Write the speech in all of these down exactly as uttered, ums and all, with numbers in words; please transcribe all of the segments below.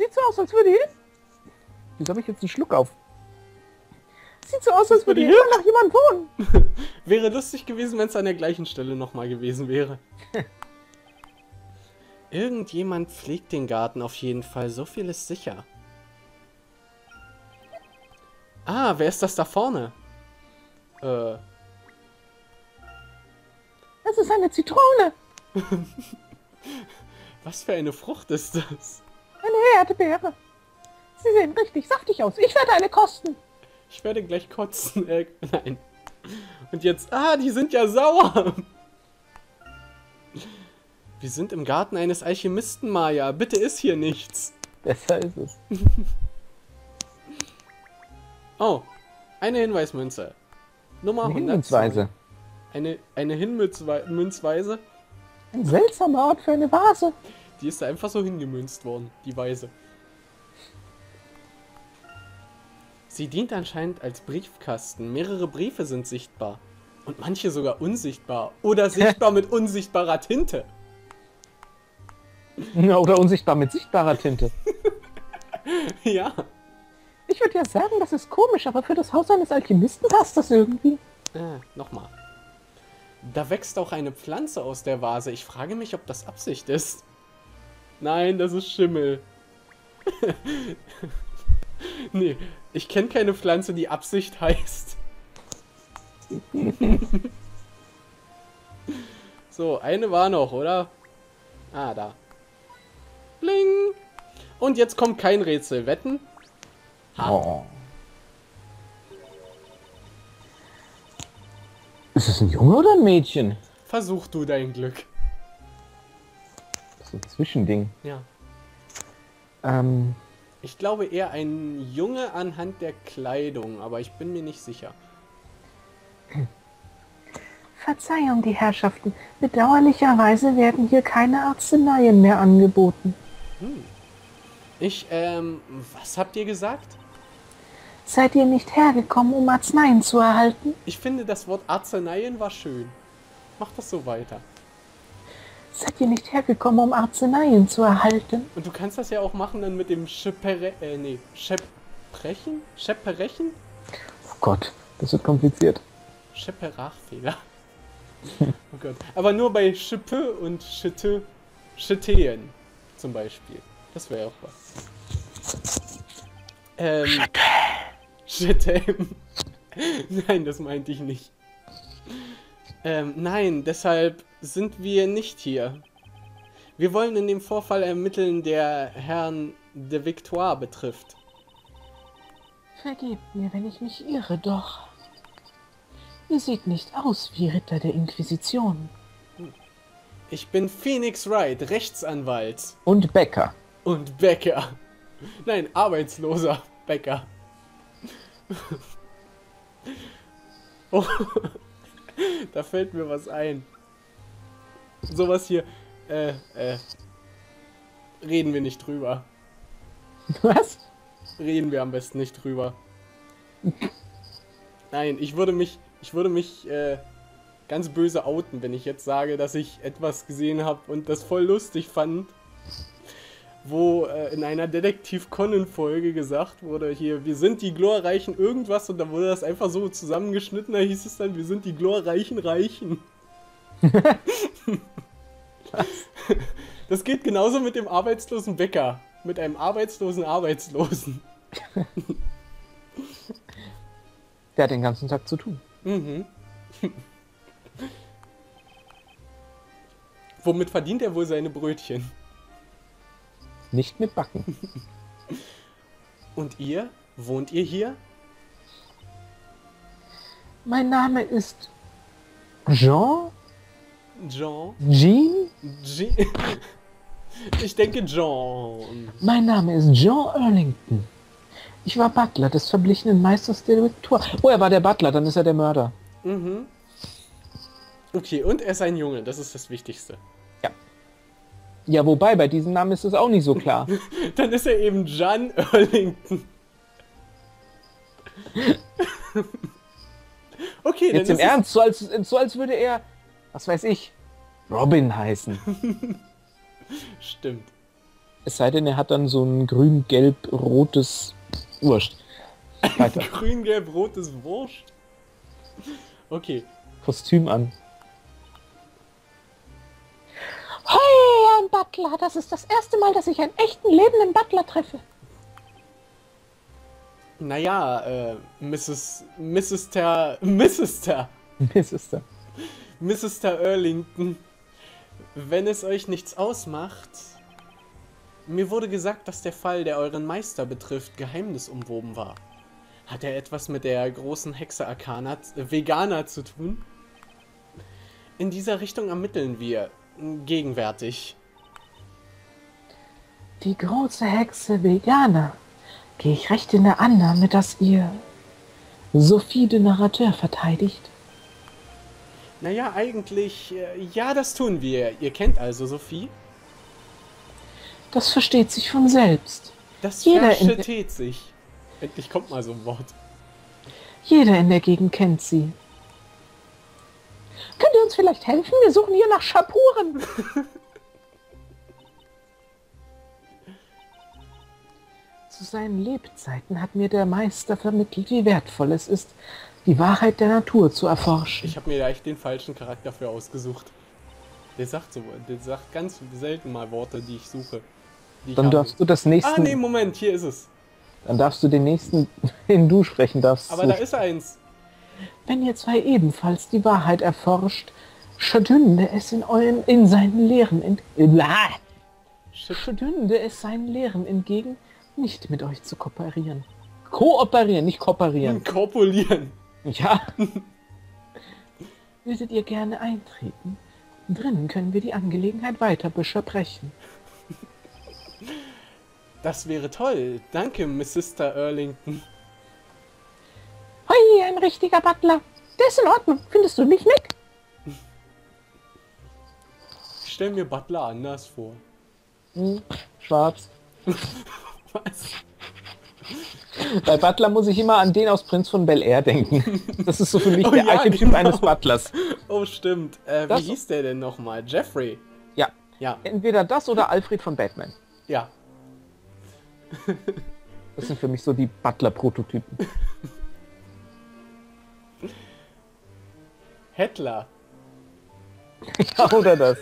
Sieht so aus, als würde hier... Wieso habe ich jetzt einen Schluck auf? Sieht so aus, als würde hier immer noch jemand wohnen. Wäre lustig gewesen, wenn es an der gleichen Stelle nochmal gewesen wäre. Irgendjemand pflegt den Garten auf jeden Fall. So viel ist sicher. Ah, wer ist das da vorne? Äh. Das ist eine Zitrone. Was für eine Frucht ist das? Eine Erdbeere. Sie sehen richtig saftig aus. Ich werde eine kosten. Ich werde gleich kotzen. Äh, nein. Und jetzt... Ah, die sind ja sauer. Wir sind im Garten eines Alchemisten, Maya. Bitte iss hier nichts. Besser ist es. Oh, eine Hinweismünze. Nummer Eine hundertzwei. Hinmünzweise. Eine, eine Hinmünzweise. Ein seltsamer Ort für eine Vase. Die ist da einfach so hingemünzt worden, die Weise. Sie dient anscheinend als Briefkasten. Mehrere Briefe sind sichtbar. Und manche sogar unsichtbar. Oder sichtbar mit unsichtbarer Tinte. Oder unsichtbar mit sichtbarer Tinte. Ja. Ich würde ja sagen, das ist komisch, aber für das Haus eines Alchemisten passt das irgendwie. Äh, nochmal. Da wächst auch eine Pflanze aus der Vase. Ich frage mich, ob das Absicht ist. Nein, das ist Schimmel. Nee, ich kenne keine Pflanze, die Absicht heißt. So, eine war noch, oder? Ah, da. Bling. Und jetzt kommt kein Rätsel. Wetten? Ha. Oh. Ist es ein Junge oder ein Mädchen? Versuch du dein Glück. Das ist ein Zwischending. Ja. Ähm, Ich glaube eher ein Junge anhand der Kleidung, aber ich bin mir nicht sicher. Verzeihung, die Herrschaften. Bedauerlicherweise werden hier keine Arzneien mehr angeboten. Hm. Ich, ähm, was habt ihr gesagt? Seid ihr nicht hergekommen, um Arzneien zu erhalten? Ich finde, das Wort Arzneien war schön. Mach das so weiter. Seid ihr nicht hergekommen, um Arzneien zu erhalten? Und du kannst das ja auch machen dann mit dem Schepere... Äh, nee, Scheprechen? Scheperechen? Oh Gott, das wird kompliziert. Scheperachfehler. Oh Gott. Aber nur bei Schippe und Schitte... Schitteen zum Beispiel. Das wäre auch was. Ähm... Schittem. Nein, das meinte ich nicht. Ähm, nein, deshalb sind wir nicht hier. Wir wollen in dem Vorfall ermitteln, der Herrn de Victoire betrifft. Vergebt mir, wenn ich mich irre, doch. Ihr seht nicht aus wie Ritter der Inquisition. Ich bin Phoenix Wright, Rechtsanwalt. Und Bäcker. Und Bäcker. Nein, arbeitsloser Bäcker. Oh, da fällt mir was ein. Sowas hier, äh, äh, reden wir nicht drüber. Was? Reden wir am besten nicht drüber. Nein, ich würde mich, ich würde mich, äh, ganz böse outen, wenn ich jetzt sage, dass ich etwas gesehen habe und das voll lustig fand. Wo äh, in einer Detektiv-Conan-Folge gesagt wurde, hier, wir sind die glorreichen irgendwas, und da wurde das einfach so zusammengeschnitten, da hieß es dann, wir sind die glorreichen Reichen. Das geht genauso mit dem arbeitslosen Bäcker, mit einem arbeitslosen Arbeitslosen. Der hat den ganzen Tag zu tun. Mhm. Womit verdient er wohl seine Brötchen? Nicht mit Backen. Und ihr? Wohnt ihr hier? Mein Name ist Jean? Jean? Jean? Jean? Ich denke John. Mein Name ist Jean Erlington. Ich war Butler des verblichenen Meisters der Victoire. Oh, er war der Butler, dann ist er der Mörder. Mhm. Okay, und er ist ein Junge, das ist das Wichtigste. Ja. Ja, wobei, bei diesem Namen ist es auch nicht so klar. Dann ist er eben John Erlington. Okay, dann Jetzt im ist es- Ernst, so als, so als würde er, was weiß ich, Robin heißen. Stimmt. Es sei denn, er hat dann so ein grün-gelb-rotes Wurscht. Weiter. Grün-gelb-rotes Wurst? Okay. Kostüm an. Hey, ein Butler! Das ist das erste Mal, dass ich einen echten lebenden Butler treffe. Naja, äh, Misses Misseter Misseter Misseter Misseter Earlington, wenn es euch nichts ausmacht, mir wurde gesagt, dass der Fall, der euren Meister betrifft, geheimnisumwoben war. Hat er etwas mit der großen Hexe Arcana, äh, Veganer zu tun? In dieser Richtung ermitteln wir, gegenwärtig. Die große Hexe Veganer. Gehe ich recht in der Annahme, dass ihr Sophie de Narrateur verteidigt? Naja, eigentlich, äh, ja, das tun wir. Ihr kennt also Sophie? Das versteht sich von selbst. Das Jeder in versteht sich. Endlich kommt mal so ein Wort. Jeder in der Gegend kennt sie. Könnt ihr uns vielleicht helfen? Wir suchen hier nach Schapuren. Zu seinen Lebzeiten hat mir der Meister vermittelt, wie wertvoll es ist, die Wahrheit der Natur zu erforschen. Ich habe mir da echt den falschen Charakter für ausgesucht. Der sagt so, der sagt ganz selten mal Worte, die ich suche. Die ich Dann habe. darfst du das nächste. Ah, nee, Moment, hier ist es. Dann darfst du den nächsten, den du sprechen darfst. Aber da ist eins. Wenn ihr zwei ebenfalls die Wahrheit erforscht, stünde es in euren, in seinen Lehren ent, stünde es seinen Lehren entgegen, nicht mit euch zu kooperieren. Kooperieren, nicht kooperieren. Korpulieren. Ja. Würdet ihr gerne eintreten? Drinnen können wir die Angelegenheit weiter besprechen. Das wäre toll. Danke, Missister Earlington. Hoi, ein richtiger Butler. Der ist in Ordnung. Findest du nicht nett? Ich stell mir Butler anders vor. Hm, schwarz. Was? Bei Butler muss ich immer an den aus Prinz von Bel-Air denken. Das ist so für mich Oh der ja, Archetyp genau. eines Butlers. Oh, stimmt. Äh, wie Das- hieß der denn nochmal? Jeffrey. Ja. Ja, Entweder das oder Alfred von Batman. ja. Das sind für mich so die Butler-Prototypen. Hitler. Ja, oder das.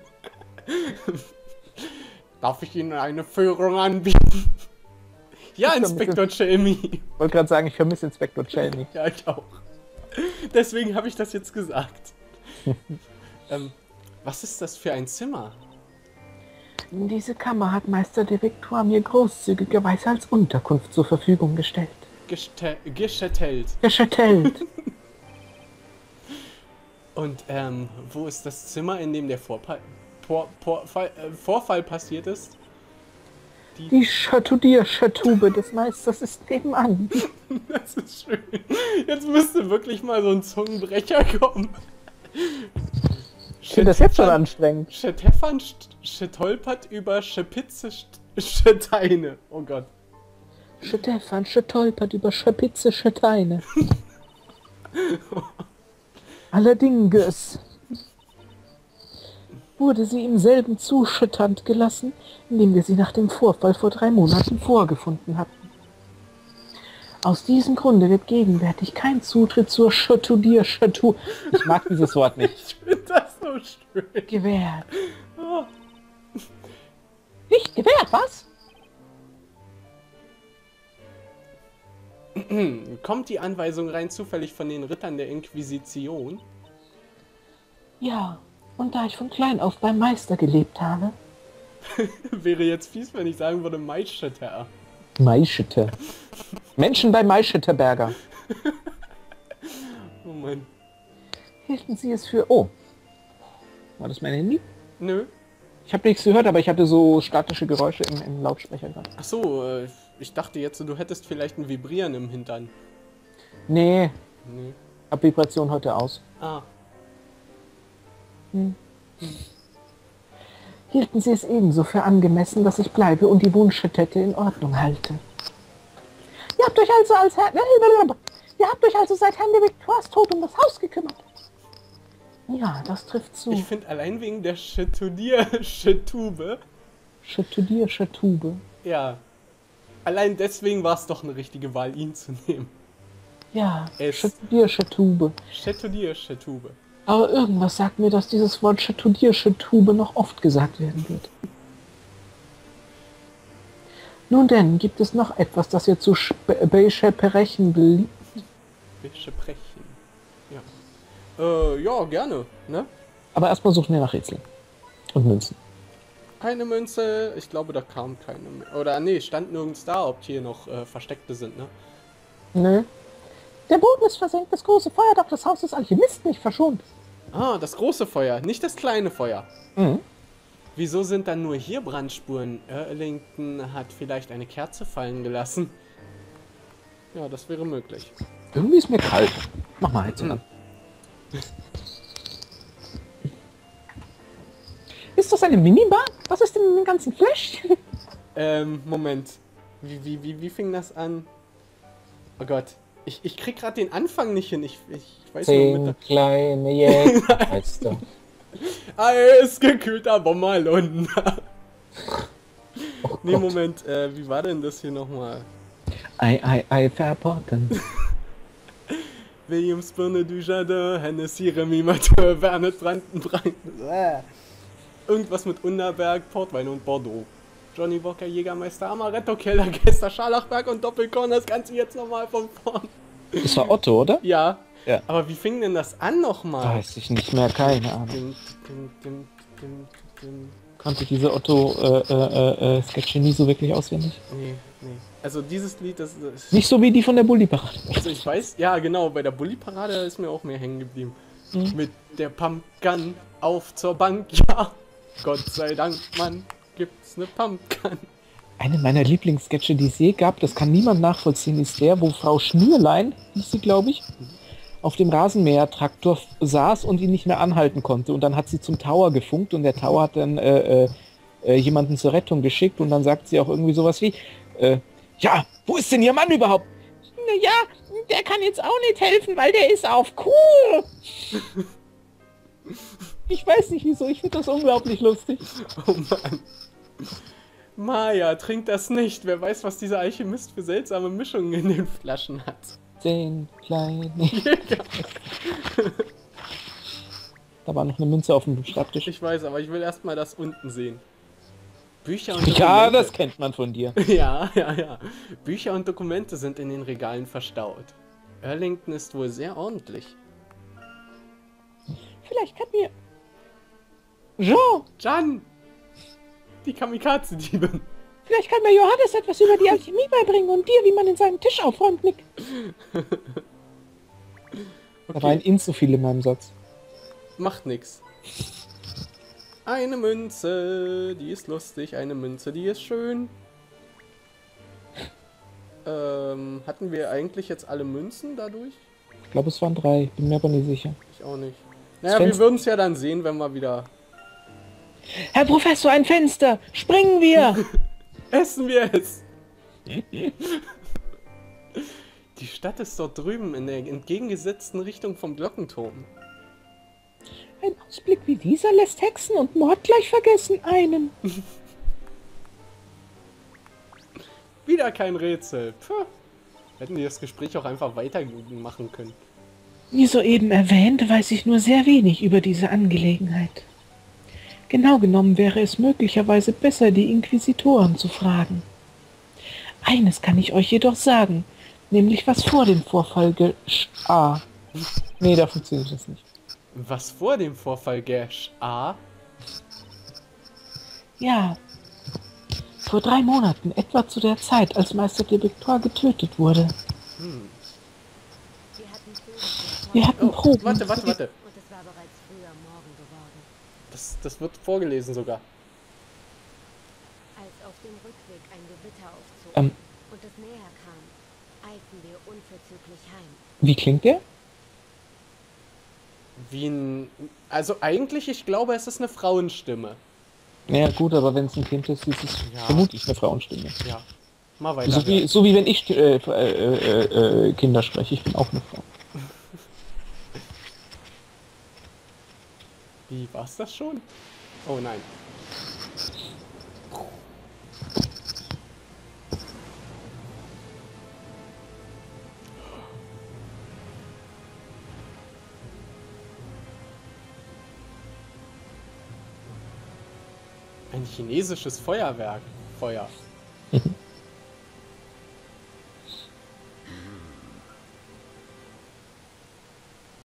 Darf ich Ihnen eine Führung anbieten? Ja, Inspektor Chelmy. Ich wollte gerade sagen, ich vermisse Inspektor Chelmy. Ja, ich auch. Deswegen habe ich das jetzt gesagt. ähm, was ist das für ein Zimmer? Diese Kammer hat Meister de Victoire mir großzügigerweise als Unterkunft zur Verfügung gestellt. Geste Geschettelt. Geschettelt. Und ähm, wo ist das Zimmer, in dem der Vorpa Por Por Fall, äh, Vorfall passiert ist? Die Chatoudier-Chatube des Meisters ist nebenan. Das ist schön. Jetzt müsste wirklich mal so ein Zungenbrecher kommen. Ich finde das jetzt schon anstrengend. Stefan stolpert über Schepitze Steine. Oh Gott. Stefan stolpert über Schapitze Steine. Allerdings wurde sie im selben Zustand gelassen, in dem wir sie nach dem Vorfall vor drei Monaten vorgefunden hatten. Aus diesem Grunde wird gegenwärtig kein Zutritt zur Chatoudier Chatou, ich mag dieses Wort nicht, Ich finde das so schön. gewährt. Oh. Nicht gewährt, was? Kommt die Anweisung rein zufällig von den Rittern der Inquisition? Ja, und da ich von klein auf beim Meister gelebt habe. Wäre jetzt fies, wenn ich sagen würde Meisteter. Maischete. Menschen bei Maischeterberger. Oh Mann. Hielten sie es für... Oh. War das mein Handy? Nö. Ich habe nichts gehört, aber ich hatte so statische Geräusche im, im Lautsprecher gerade. Ach so, äh, ich dachte jetzt, du hättest vielleicht ein Vibrieren im Hintern. Nee, Nee. hab Vibration heute aus. Ah. Hielten sie es ebenso für angemessen, dass ich bleibe und die Wunschstätte in Ordnung halte. Ihr habt euch also als Herr... Ihr habt euch also seit Herrn de Victoires Tod um das Haus gekümmert. Ja, das trifft zu. Ich finde allein wegen der Chatoudier-Chatube Chatudir, Chatube. Ja. Allein deswegen war es doch eine richtige Wahl, ihn zu nehmen. Ja, Es- Chatudir, Chatube. Chatudir, Chatube. Aber irgendwas sagt mir, dass dieses Wort Chatudir, Chatube noch oft gesagt werden wird. Nun denn, gibt es noch etwas, das ihr zu besprechen beliebt? Besprechen. Ja. Äh, ja, gerne, ne? Aber erstmal suchen wir nach Rätseln. Und Münzen. Eine Münze, ich glaube, da kam keine mehr. Oder nee, stand nirgends da, ob hier noch äh, versteckte sind, ne? Nö. Der Boden ist versenkt, das große Feuerdach des Hauses Alchemist nicht verschont. Ah, das große Feuer, nicht das kleine Feuer. Mhm. Wieso sind dann nur hier Brandspuren? Erlington hat vielleicht eine Kerze fallen gelassen. Ja, das wäre möglich. Irgendwie ist mir kalt. Mach mal Heizung an. Ist das eine Minibar? Was ist denn in dem ganzen Fläschchen? Ähm, Moment. Wie, wie, wie, wie fing das an? Oh Gott. Ich, ich krieg gerade den Anfang nicht hin. Ich, ich weiß nur mit Zehn der... kleine Jägermeister. Eisgekühlter Bommerlunder. Oh Nee, Gott. Moment. Äh, wie war denn das hier nochmal? Ei, ei, ei, verboten. Williams Birne du Jardin, Hennessy, Remy Mathieu, Wernet Brandenbrand. Äh. Irgendwas mit Unterberg, Portwein und Bordeaux. Johnny Walker, Jägermeister, Amaretto, Keller, Gäster, Scharlachberg und Doppelkorn. Das Ganze jetzt nochmal von vorn. Das war Otto, oder? Ja. Ja. Aber wie fing denn das an nochmal? Weiß ich nicht mehr, keine Ahnung. Dim, dim, dim, dim, dim. Konnte diese Otto äh, äh, äh, Sketche nie so wirklich auswendig. Nee, nee. Also dieses Lied, das, das Nicht so wie die von der Bulli-Parade. also ich weiß, ja genau, bei der Bulli-Parade ist mir auch mehr hängen geblieben. Mhm. Mit der Pumpgun auf zur Bank, ja. Gott sei Dank, Mann, gibt's ne Pumpgun. Eine meiner Lieblingssketche, die es je gab, das kann niemand nachvollziehen, ist der, wo Frau Schnürlein, hieß sie, glaube ich, auf dem Rasenmäher-Traktor saß und ihn nicht mehr anhalten konnte. Und dann hat sie zum Tower gefunkt und der Tower hat dann äh, äh, äh, jemanden zur Rettung geschickt und dann sagt sie auch irgendwie sowas wie, äh, ja, wo ist denn Ihr Mann überhaupt? Naja, der kann jetzt auch nicht helfen, weil der ist auf Kur. Ich weiß nicht wieso, ich finde das unglaublich lustig. Oh Mann. Maja, trink das nicht. Wer weiß, was dieser Alchemist für seltsame Mischungen in den Flaschen hat. Zehn kleine... Da war noch eine Münze auf dem Schreibtisch. Ich weiß, aber ich will erstmal das unten sehen. Bücher und Ja, Dokumente. das kennt man von dir. Ja, ja, ja. Bücher und Dokumente sind in den Regalen verstaut. Erlington ist wohl sehr ordentlich. Vielleicht kann mir... Jean! Jan! Die Kamikaze-Diebin. Vielleicht kann mir Johannes etwas über die Alchemie beibringen und dir, wie man in seinen Tisch aufräumt, Nick. Da waren in so viel in meinem Satz. Macht nix. Eine Münze, die ist lustig. Eine Münze, die ist schön. Ähm, hatten wir eigentlich jetzt alle Münzen dadurch? Ich glaube, es waren drei. Bin mir aber nicht sicher. Ich auch nicht. Naja, wir Fenster- würden es ja dann sehen, wenn wir wieder... Herr Professor, ein Fenster! Springen wir! Essen wir es! Die Stadt ist dort drüben, in der entgegengesetzten Richtung vom Glockenturm. Ein Ausblick wie dieser lässt Hexen und Mord gleich vergessen einen. Wieder kein Rätsel. Puh. Hätten die das Gespräch auch einfach weitermachen können. Wie soeben erwähnt, weiß ich nur sehr wenig über diese Angelegenheit. Genau genommen wäre es möglicherweise besser, die Inquisitoren zu fragen. Eines kann ich euch jedoch sagen, nämlich was vor dem Vorfall geschah. Nee, da funktioniert das nicht. Was vor dem Vorfall geschah? Ja, vor drei Monaten, etwa zu der Zeit, als Meister de Victoire getötet wurde. Hm. Wir hatten Oh, Proben. warte, warte, warte. Und es war bereits früh am Morgen geworden. Das, das wird vorgelesen sogar. Als auf dem Rückweg ein Gewitter aufzog Ähm. und es näher kam, eilten wir unverzüglich heim. Wie klingt der? Wie ein... Also eigentlich, ich glaube, es ist eine Frauenstimme. Naja gut, aber wenn es ein Kind ist, ist es Ja. vermutlich eine Frauenstimme. Ja. Mal weiter. So wie, so wie wenn ich äh, äh, äh, äh, Kinder spreche. Ich bin auch eine Frau. Wie, war's das schon? Oh nein. Ein chinesisches Feuerwerk. Feuer.